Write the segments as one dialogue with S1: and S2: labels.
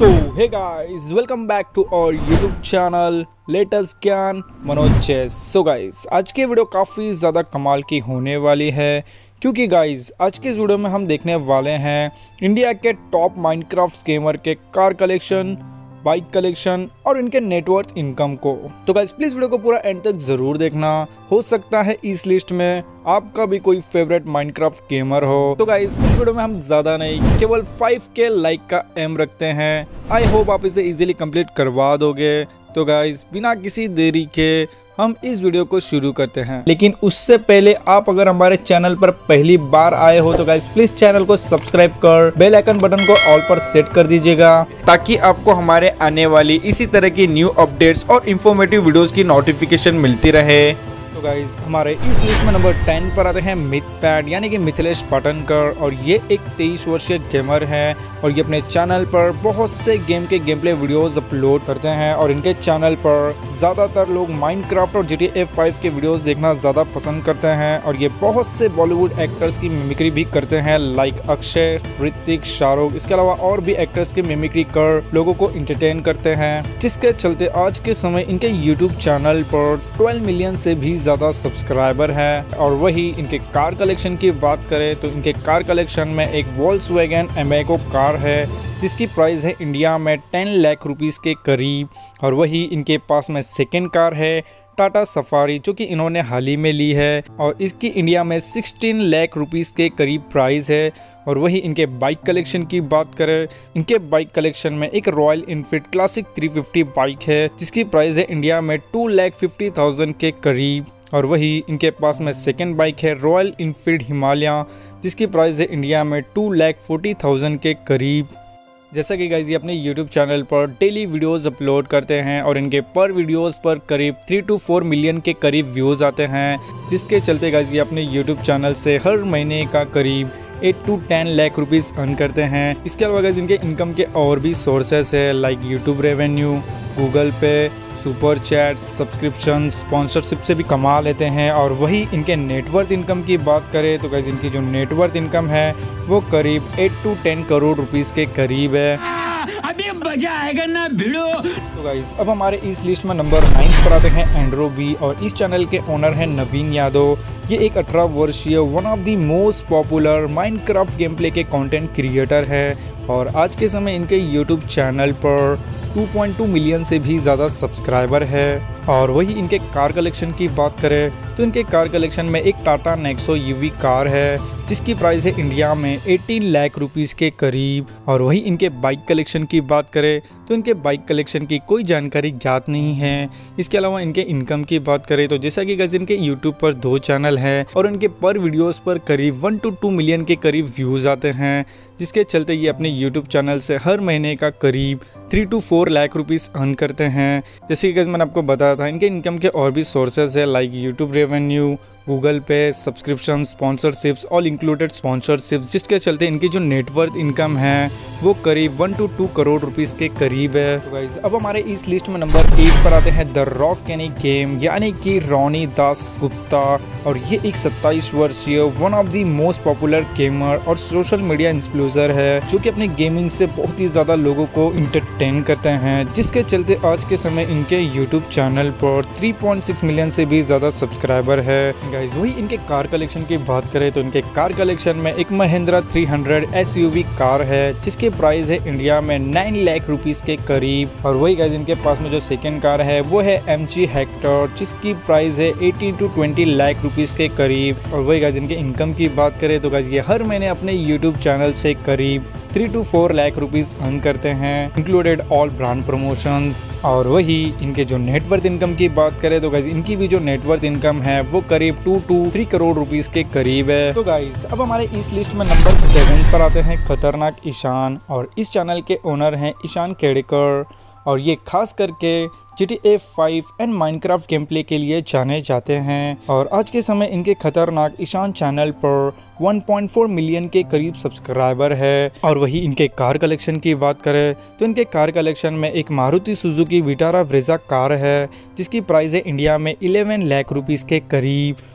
S1: So hey guys, welcome back to our YouTube channel latest ज्ञान Manoj chess. So guys, आज की video काफ़ी ज़्यादा कमाल की होने वाली है क्योंकि गाइस आज के इस वीडियो में हम देखने वाले हैं इंडिया के टॉप माइनक्राफ्ट गेमर के कार कलेक्शन, बाइक कलेक्शन और इनके नेटवर्थ इनकम को। तो गाइस प्लीज वीडियो को पूरा एंड तक जरूर देखना। हो सकता है इस लिस्ट में आपका भी कोई फेवरेट माइनक्राफ्ट गेमर हो। तो गाइस इस वीडियो में हम ज्यादा नहीं, केवल 5K लाइक का एम रखते हैं। आई होप आप इसे इजीली कंप्लीट करवा दोगे। तो गाइस बिना किसी देरी के हम इस वीडियो को शुरू करते हैं, लेकिन उससे पहले आप अगर हमारे चैनल पर पहली बार आए हो तो गाइस प्लीज चैनल को सब्सक्राइब कर बेल आइकन बटन को ऑल पर सेट कर दीजिएगा ताकि आपको हमारे आने वाली इसी तरह की न्यू अपडेट्स और इंफॉर्मेटिव वीडियोस की नोटिफिकेशन मिलती रहे। तो गाइस हमारे इस लिस्ट में नंबर 10 पर आते हैं मिथपैड यानी कि मिथिलेश पाटनकर, और ये एक 23 वर्षीय गेमर है और ये अपने चैनल पर बहुत से गेम के गेम प्ले वीडियोस अपलोड करते हैं और इनके चैनल पर ज़्यादातर लोग माइनक्राफ्ट और GTA 5 के वीडियोस देखना ज़्यादा पसंद करते हैं। और ये बहुत से बॉलीवुड एक्टर्स की मिमिक्री भी करते हैं लाइक अक्षय, ऋतिक, शाहरुख, इसके अलावा और भी एक्टर्स की मिमिक्री कर लोगों को इंटरटेन करते हैं, जिसके चलते आज के समय इनके यूट्यूब चैनल पर 12 मिलियन से भी ज़्यादा सब्सक्राइबर है। और वही इनके कार कलेक्शन की बात करें तो इनके कार कलेक्शन में एक वोल्क्सवैगन एमेगो कार है जिसकी प्राइस है इंडिया में 10 लाख रुपीस के करीब। और वही इनके पास में सेकेंड कार है टाटा सफारी जो कि इन्होंने हाल ही में ली है और इसकी इंडिया में 16 लाख रुपीस के करीब प्राइस है। और वही इनके बाइक कलेक्शन की बात करें, इनके बाइक कलेक्शन में एक रॉयल इनफील्ड क्लासिक 350 बाइक है जिसकी प्राइस है इंडिया में 2,50,000 के करीब। और वही इनके पास में सेकेंड बाइक है रॉयल इनफील्ड हिमालय जिसकी प्राइस है इंडिया में 2,40,000 के करीब। जैसा कि गाइस ये अपने YouTube चैनल पर डेली वीडियोस अपलोड करते हैं और इनके पर वीडियोस पर करीब 3 to 4 मिलियन के करीब व्यूज़ आते हैं, जिसके चलते गाइस ये अपने YouTube चैनल से हर महीने का करीब 8 to 10 लाख रुपीस अर्न करते हैं। इसके अलावा गाइस इनके इनकम के और भी सोर्सेस है like YouTube revenue, Google Pay, super chat, subscription, sponsorship से भी कमा लेते हैं। और वही इनके नेटवर्थ इनकम की बात करें तो गाइस इनकी जो नेटवर्थ इनकम है वो करीब 8 to 10 करोड़ रुपीस के करीब है।
S2: अभी मजा आएगा ना भिड़ो।
S1: तो गाइस अब हमारे इस लिस्ट में नंबर 9 पर आते हैं एंड्रो बी और इस चैनल के ओनर हैं नवीन यादव। ये एक 18 वर्षीय one of the most popular Minecraft game play के कंटेंट क्रिएटर है और आज के समय इनके यूट्यूब चैनल पर 2.2 मिलियन से भी ज़्यादा सब्सक्राइबर है। और वही इनके कार कलेक्शन की बात करें तो इनके कार कलेक्शन में एक टाटा नेक्सो ईवी कार है जिसकी प्राइस है इंडिया में 18 लाख रुपीस के करीब। और वही इनके बाइक कलेक्शन की बात करें तो इनके बाइक कलेक्शन की कोई जानकारी ज्ञात नहीं है। इसके अलावा इनके इनकम की बात करें तो जैसा कि गाइस इनके यूट्यूब पर 2 चैनल है और इनके पर वीडियोस पर करीब 1 to 2 मिलियन के करीब व्यूज़ आते हैं, जिसके चलते ये अपने यूट्यूब चैनल से हर महीने का करीब 3 to 4 लाख रुपीस अर्न करते हैं। जैसे कि गाइस मैंने आपको बताया था इनके इनकम के और भी सोर्सेज है like YouTube revenue, Google Pay, subscription, sponsorships, all included sponsorships, जिसके चलते इनकी जो नेटवर्थ इनकम है वो करीब 1 to 2 करोड़ रुपीस के करीब है। तो गाइस अब हमारे इस लिस्ट में नंबर 8 पर आते हैं द रॉक यानी गेम यानी कि रोनी दास गुप्ता, और ये एक 27 वर्षीय one of the most popular gamer और सोशल मीडिया इन्फ्लुएंसर है जो कि अपने गेमिंग से बहुत ही ज़्यादा लोगों को इंटरटेन करते हैं, जिसके चलते आज के समय इनके यूट्यूब चैनल पर 3.6 मिलियन से भी ज़्यादा सब्सक्राइबर है। गाइस वही इनके कार कलेक्शन की बात करें तो इनके कार कलेक्शन में एक महिंद्रा 300 SUV कार है जिसकी प्राइस है इंडिया में 9 लाख रुपीस के करीब। और वही गाइस इनके पास में जो सेकेंड कार है वो है MG हेक्टर जिसकी प्राइस है 18 to 20 लाख रुपीस के करीब। और वही गाइस इनके इनकम की बात करें तो गाइस ये हर महीने अपने यूट्यूब चैनल से करीब 3 to 4 लाख रुपीस अर्न करते हैं इंक्लूडेड ऑल ब्रांड प्रमोशंस। और वही इनके जो नेटवर्थ इनकम की बात करें तो गाइस इनकी भी जो नेटवर्थ इनकम है वो करीब 2 to 3 करोड़ रुपीस के करीब है। तो गाइस अब हमारे इस लिस्ट में नंबर 7 पर आते हैं खतरनाक ईशान, और इस चैनल के ओनर हैं ईशान केड़कर और ये खास करके GTA 5 and Minecraft game play के लिए जाने जाते हैं। और आज के समय इनके खतरनाक ईशान चैनल पर 1.4 मिलियन के करीब सब्सक्राइबर है। और वही इनके कार कलेक्शन की बात करें तो इनके कार कलेक्शन में एक Maruti Suzuki Vitara Brezza car है जिसकी प्राइस है इंडिया में 11 लाख रुपीस के करीब।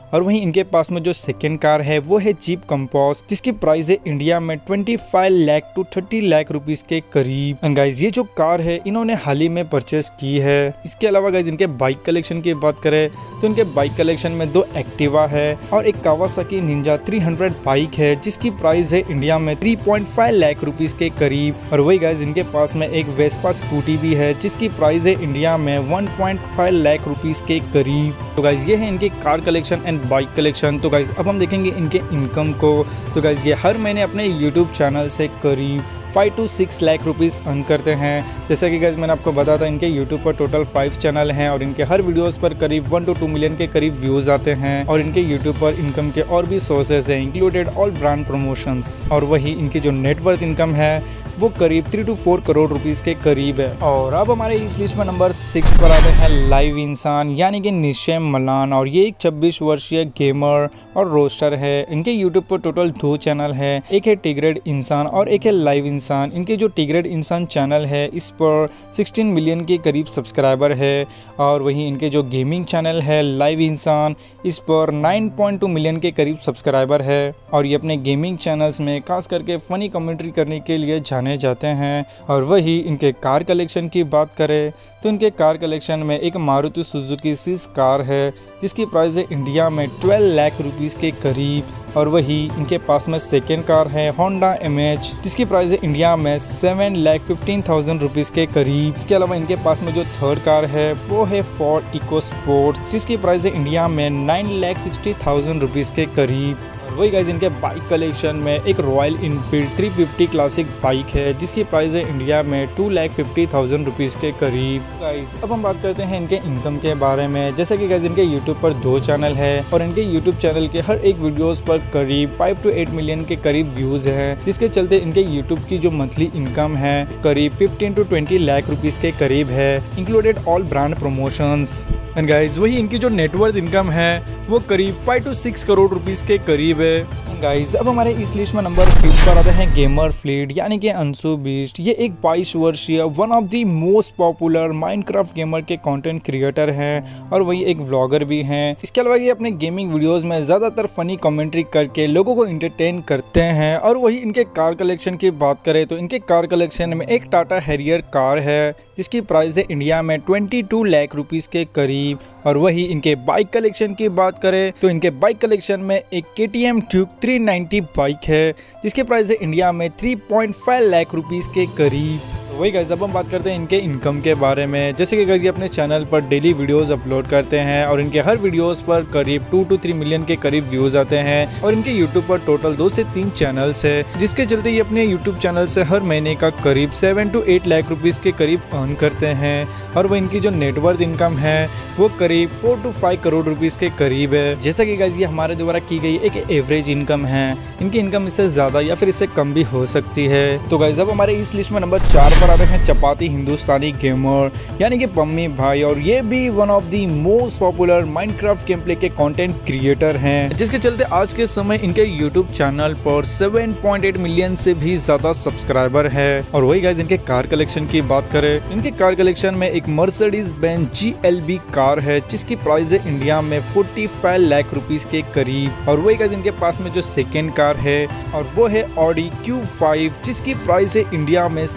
S1: और वहीं इनके पास में जो सेकेंड कार है वो है जीप कंपास, जिसकी प्राइस है इंडिया में 25 लाख टू 30 लाख रुपीस के करीब। एंड गाइज ये जो कार है इन्होंने हाल ही में परचेस की है। इसके अलावा गाइज इनके बाइक कलेक्शन की बात करें तो इनके बाइक कलेक्शन में 2 एक्टिवा है और एक कावासाकी निंजा 300 बाइक है, जिसकी प्राइस है इंडिया में 3.5 लाख रुपीस के करीब। और वही गाइज इनके पास में एक वेस्पा स्कूटी भी है, जिसकी प्राइस है इंडिया में 1.5 लाख रुपीस के करीब। तो गाइज ये है इनके car collection and bike collection. तो गाइज अब हम देखेंगे इनके इनकम को। तो गाइज ये हर महीने अपने यूट्यूब चैनल से करीब 5 to 6 लाख रुपीस अर्न करते हैं। जैसा कि गाइज मैंने आपको बताया था इनके यूट्यूब पर टोटल 5 चैनल हैं और इनके हर वीडियोस पर करीब 1 to 2 मिलियन के करीब व्यूज आते हैं। और इनके यूट्यूब पर इनकम के और भी सोर्सेज हैं, इंक्लूडेड ऑल ब्रांड प्रमोशंस। और वही इनकी जो नेटवर्थ इनकम है वो करीब 3 to 4 करोड़ रुपीस के करीब है। और अब हमारे इस लिस्ट में नंबर 6 पर आते हैं लाइव इंसान यानी कि निश्चय मलान। और ये एक 26 वर्षीय गेमर और रोस्टर है। इनके यूट्यूब पर टोटल 2 चैनल है, एक है टिग्रेड इंसान और एक है लाइव इंसान। इनके जो टिग्रेड इंसान चैनल है इस पर 16 मिलियन के करीब सब्सक्राइबर है। और वहीं इनके जो गेमिंग चैनल है लाइव इंसान, इस पर 9.2 मिलियन के करीब सब्सक्राइबर है। और ये अपने गेमिंग चैनल्स में खास करके फनी कमेंट्री करने के लिए जाने जाते हैं। और वही इनके कार कलेक्शन की बात करें तो इनके कार कलेक्शन में एक मारुति सुजुकी सिस कार है, जिसकी प्राइस है इंडिया में 12 लाख रुपीस के करीब। और वही इनके पास में सेकेंड कार है होंडा एमएच, जिसकी प्राइस है इंडिया में 7,15,000 रुपीस के करीब। इसके अलावा इनके पास में जो थर्ड कार है वो है फोर्ड इको स्पोर्ट, जिसकी प्राइस है इंडिया में 9,60,000 रुपीस के करीब। वही गाइज इनके बाइक कलेक्शन में एक रॉयल इनफील्ड 350 क्लासिक बाइक है, जिसकी प्राइस है इंडिया में 2,50,000 रुपीस के करीब। गाइज अब हम बात करते हैं इनके इनकम के बारे में। जैसे कि गाइज इनके यूट्यूब पर 2 चैनल है और इनके यूट्यूब चैनल के हर एक वीडियोस पर करीब 5 to 8 मिलियन के करीब व्यूज हैं, जिसके चलते इनके यूट्यूब की जो मंथली इनकम है करीब 15 to 20 लाख रुपीस के करीब है, included all brand promotions. And guys वही इनकी जो नेटवर्थ इनकम है वो करीब 5 to 6 करोड़ रुपीस के करीब है। गाइज अब हमारे इस लिस्ट में नंबर 5 पर आते हैं गेमर फ्लीट यानी कि अंशु बीस्ट। ये एक 22 वर्षीय one of the most popular Minecraft gamer के कंटेंट क्रिएटर हैं और वही एक व्लॉगर भी हैं। इसके अलावा ये अपने गेमिंग वीडियोस में ज़्यादातर फनी कमेंट्री करके लोगों को इंटरटेन करते हैं। और वही इनके कार कलेक्शन की बात करें तो इनके कार कलेक्शन में एक टाटा हैरियर कार है, जिसकी प्राइस है इंडिया में 22 लाख रुपीस के करीब। और वही इनके बाइक कलेक्शन की बात करें तो इनके बाइक कलेक्शन में एक KTM ड्यूक 390 बाइक है, जिसके प्राइस है इंडिया में 3.5 लाख रुपीस के करीब। वही गाइस अब हम बात करते हैं इनके इनकम के बारे में। जैसे कि गाइस ये अपने चैनल पर डेली वीडियोस अपलोड करते हैं और इनके हर वीडियोस पर करीब 2 to 3 मिलियन के करीब व्यूज आते हैं। और इनके यूट्यूब पर टोटल 2 से 3 चैनल्स है, जिसके चलते ये अपने यूट्यूब चैनल से हर महीने का करीब 7 to 8 लाख रुपीस के करीब अर्न करते हैं। और वह इनकी जो नेटवर्थ इनकम है वो करीब 4 to 5 करोड़ रुपीस के करीब है। जैसा कि गाइस ये हमारे द्वारा की गई एक एवरेज इनकम है, इनकी इनकम इससे ज्यादा या फिर इससे कम भी हो सकती है। तो गाइस अब हमारे इस लिस्ट में नंबर 4 पर आते हैं चपाती हिंदुस्तानी गेमर यानी कि पम्मी भाई। और ये भी one of the most popular Minecraft game play के कंटेंट क्रिएटर हैं, जिसके चलते आज के समय इनके यूट्यूब चैनल पर 7.8 मिलियन से भी ज्यादा सब्सक्राइबर है। और वही गाइस इनके कार कलेक्शन की बात करें, इनके कार कलेक्शन में एक मर्सिडीज बेंज GLB कार है, जिसकी प्राइस है इंडिया में 45 लाख रुपीस के करीब। और वही गाइस इनके पास में जो सेकेंड कार है और वो है ऑडी Q5, जिसकी प्राइस है इंडिया में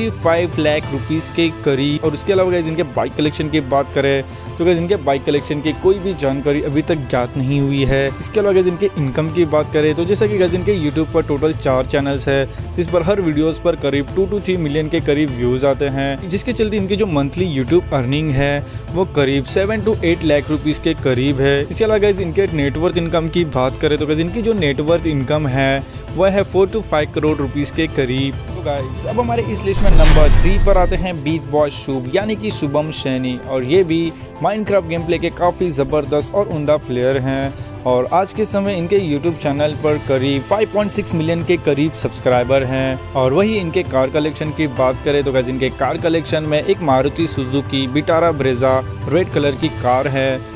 S1: 65 लाख रुपीस के करीब। और उसके अलावा गाइस इनके बाइक कलेक्शन की बात करें तो गाइस इनके बाइक कलेक्शन की कोई भी जानकारी अभी तक ज्ञात नहीं हुई है। इसके अलावा गाइस इनके इनकम की बात करें तो जैसा कि गाइस इनके यूट्यूब पर टोटल 4 चैनल्स है, इस पर हर वीडियोस पर करीब 2 to 3 मिलियन के करीब व्यूज आते हैं, जिसके चलते इनकी जो मंथली यूट्यूब अर्निंग है वो करीब 7 to 8 लाख रुपीस के करीब है। इसके अलावा गाइस इनके नेटवर्थ इनकम की बात करें तो गाइस इनकी जो नेटवर्थ इनकम है वह है 4 to 5 करोड़ रुपीस के करीब। तो गाइस अब हमारे इस लिस्ट में नंबर 3 पर आते हैं बीट बॉय शुभ यानी कि शुभम सैनी। और ये भी माइनक्राफ्ट गेम प्ले के काफ़ी ज़बरदस्त और उम्दा प्लेयर हैं और आज के समय इनके YouTube चैनल पर करीब 5.6 मिलियन के करीब सब्सक्राइबर हैं। और वही इनके कार कलेक्शन की बात करें तो गाइस इनके कार कलेक्शन में एक Maruti Suzuki Vitara Brezza red colour की कार है,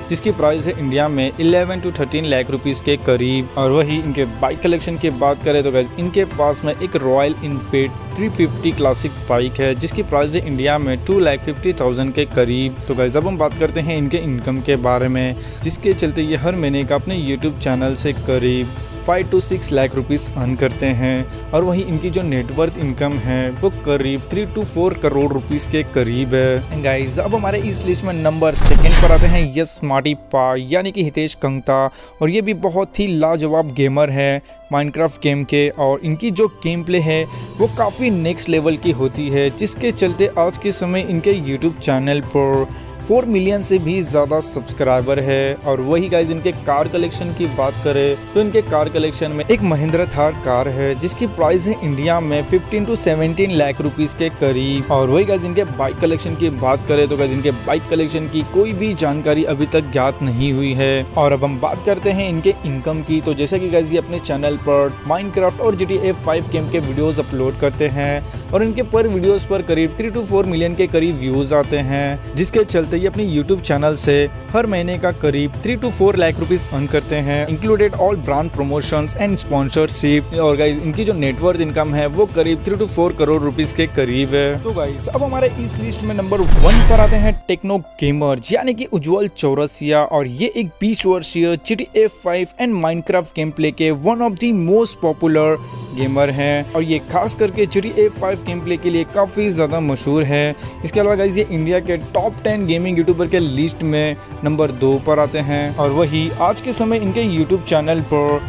S1: जिसकी प्राइस है इंडिया में 11 to 13 लाख रुपीस के करीब। और वही इनके बाइक कलेक्शन की बात करें तो गाइस इनके पास में एक रॉयल इनफील्ड 350 क्लासिक बाइक है जिसकी प्राइस है इंडिया में 2,50,000 के करीब। तो गाइस अब हम बात करते हैं इनके इनकम के बारे में, जिसके चलते ये हर महीने का अपने यूट्यूब चैनल से करीब 5 to 6 लाख रुपीस अर्न करते हैं। और वहीं इनकी जो नेटवर्थ इनकम है वो करीब 3 to 4 करोड़ रुपीस के करीब है। गाइस अब हमारे इस लिस्ट में नंबर 2 पर आते हैं यस स्मार्टी पा यानी कि हितेश कंगता। और ये भी बहुत ही लाजवाब गेमर है माइनक्राफ्ट गेम के, और इनकी जो गेम प्ले है वो काफ़ी नेक्स्ट लेवल की होती है, जिसके चलते आज के समय इनके यूट्यूब चैनल पर 4 मिलियन से भी ज़्यादा सब्सक्राइबर है। और वही गाइज इनके कार कलेक्शन की बात करें तो इनके कार कलेक्शन में एक महिंद्रा थार कार है जिसकी प्राइस है इंडिया में 15 to 17 लाख रुपीस के करीब। और वही गाइज इनके बाइक कलेक्शन की बात करें तो गाइज इनके बाइक कलेक्शन की कोई भी जानकारी अभी तक ज्ञात नहीं हुई है। और अब हम बात करते हैं इनके इनकम की, तो जैसा कि गाइज ये अपने चैनल पर माइनक्राफ्ट और GTA 5 गेम के वीडियोस अपलोड करते हैं और इनके पर वीडियोस पर करीब 3 to 4 मिलियन के करीब व्यूज आते हैं, जिसके चलते ये अपने YouTube चैनल से हर महीने का करीब 3 to 4 लाख रुपीस अर्न करते हैं, included all brand promotions and sponsorship. और गाइज इनकी जो नेटवर्थ इनकम है वो करीब 3 to 4 करोड़ रुपीस के करीब है। तो गाइज अब हमारे इस लिस्ट में नंबर 1 पर आते हैं टेक्नो गेमर यानी कि उज्जवल चौरसिया। और ये एक 20 वर्षीय GTA 5 and Minecraft game play के one of the most popular gamer हैं और ये खास करके GTA 5 गेम प्ले के लिए काफ़ी ज़्यादा मशहूर है। इसके अलावा गाइज ये इंडिया के टॉप 10 गेमिंग यूट्यूबर के लिस्ट में नंबर 2 पर आते हैं। और वही आज के समय इनके यूट्यूब चैनल पर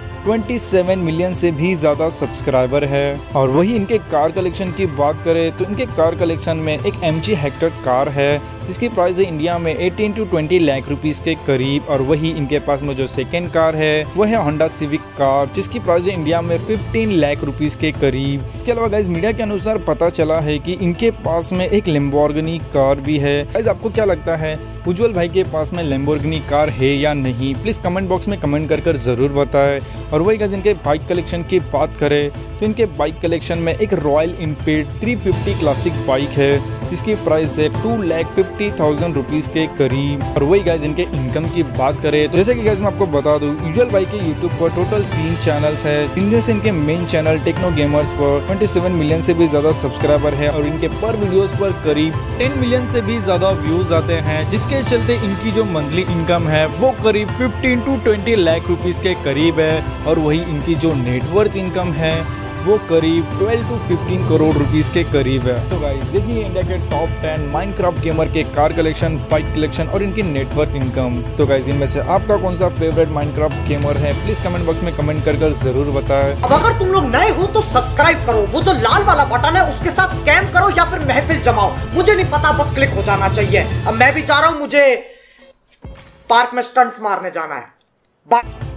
S1: 27 मिलियन से भी ज़्यादा सब्सक्राइबर है। और वही इनके कार कलेक्शन की बात करें तो इनके कार कलेक्शन में एक MG हेक्टर कार है जिसकी प्राइस है इंडिया में 18 to 20 लाख रुपीस के करीब। और वही इनके पास में जो सेकेंड कार है वह है होंडा सिविक कार जिसकी प्राइस है इंडिया में 15 लाख रुपीस के करीब। इसके अलावा गाइज मीडिया के अनुसार पता चला है कि इनके पास में एक लैम्बोर्गिनी कार भी है। गाइज आपको क्या लगता है उज्जवल भाई के पास में लैम्बोर्गिनी कार है या नहीं? प्लीज कमेंट बॉक्स में कमेंट कर जरूर बताएं। और वही गाइज इनके बाइक कलेक्शन की बात करें तो इनके बाइक कलेक्शन में एक रॉयल इनफील्ड 350 क्लासिक बाइक है जिसकी प्राइस है 2,50,000 रुपीस के करीब। और वही गाइज इनके इनकम की बात करें तो जैसे कि गाइज मैं आपको बता दूं उज्जवल भाई के यूट्यूब पर टोटल 3 चैनल्स है, इनमें से इनके मेन चैनल टेक्नो गेमर्स पर 27 मिलियन से भी ज्यादा सब्सक्राइबर है और इनके पर वीडियोस पर करीब 10 मिलियन से भी ज्यादा व्यूज आते हैं, जिसके चलते इनकी जो मंथली इनकम है वो करीब 15 to 20 लाख रुपीस के करीब है। और वही इनकी जो नेटवर्थ इनकम है वो करीब 12 to 15 करोड़ रुपीस के करीब है। तो गाइस यही है इंडिया के टॉप 10 माइनक्राफ्ट गेमर के कार कलेक्शन, बाइक कलेक्शन और इनकी नेटवर्थ इनकम। तो गाइस इनमें से आपका कौन सा फेवरेट माइनक्राफ्ट गेमर है? प्लीज कमेंट बॉक्स में कमेंट कर जरूर बताएं।
S3: अब अगर तुम लोग नए हो तो सब्सक्राइब करो, वो जो लाल वाला बटन है उसके साथ स्कैम करो या फिर महफिल जमाओ, मुझे नहीं पता, बस क्लिक हो जाना चाहिए। अब मैं भी जा रहा हूँ, मुझे पार्क में स्टंट्स मारने जाना है। बाय।